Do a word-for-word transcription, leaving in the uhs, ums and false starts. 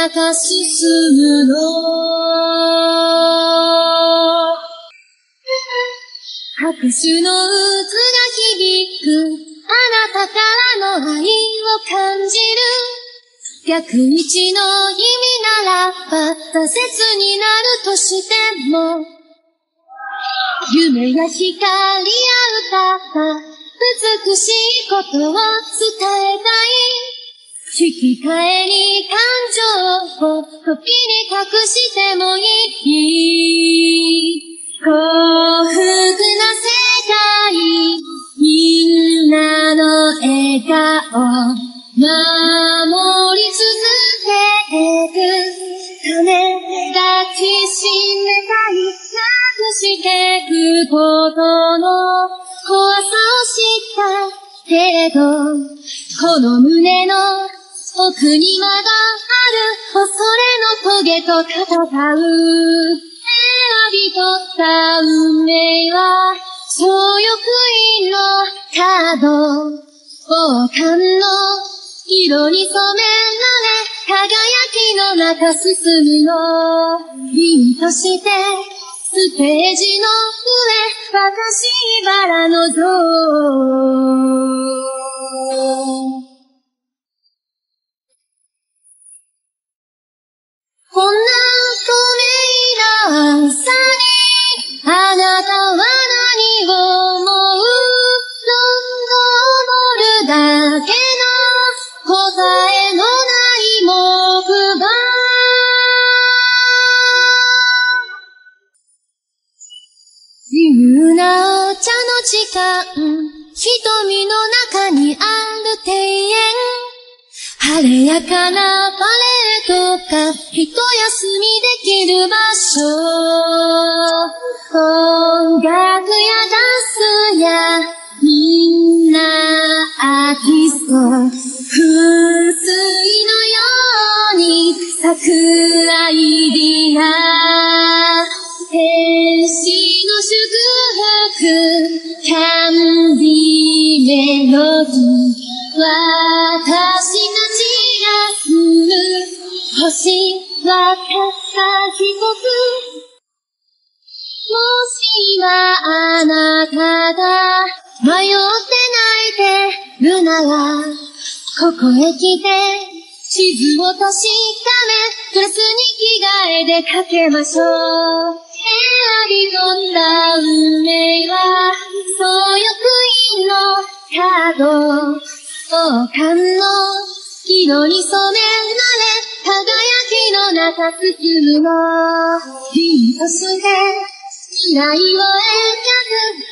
中進むの。拍手の渦が響くあなたからの愛を感じる。逆道の意味ならば挫折になるとしても、夢や光や歌が美しいことを伝えたい。引き換えに感情を時に隠してもいい。幸福な世界、みんなの笑顔守り続けてく。種抱きしめたい。なくしてくことの怖さを知ったけれど、この胸の奥にまだある恐れの棘と戦う。選び取った運命は超欲印のカード。王冠の色に染められ、輝きの中進むの。凛としてステージの上、私バラの像。こんな透明な朝に、あなたは何を思う？どんどん踊るだけの答えのない木馬。自由なお茶の時間、瞳の中にある庭園。晴れやかなパレードが一休みできる場所。音楽やダンスやみんなアーティスト。風水のように咲くアイディア。天使の祝福、キャンディーメロディー。私たちが住む星はたった一つ。もしはあなたが迷って泣いてるなら、ここへ来て地図を確かめ、ドレスに着替え出かけましょう。選び取った運命はそう欲印のカード。王冠の色に染められ、輝きの中進むの。凛として未来を描く